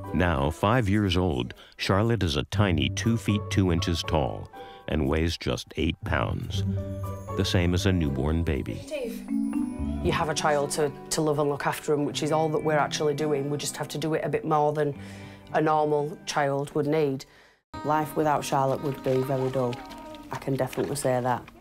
Now, 5 years old, Charlotte is a tiny 2 feet 2 inches tall and weighs just 8 pounds, the same as a newborn baby. Steve. You have a child to love and look after them, which is all that we're actually doing. We just have to do it a bit more than a normal child would need. Life without Charlotte would be very dull. I can definitely say that.